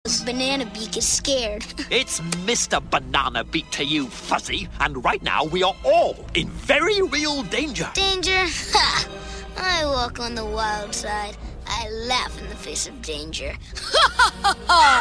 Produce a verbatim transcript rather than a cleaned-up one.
Banana Beak is scared. It's Mister Banana Beak to you, Fuzzy. And right now, we are all in very real danger. Danger? Ha! I walk on the wild side. I laugh in the face of danger. Ha ha ha ha!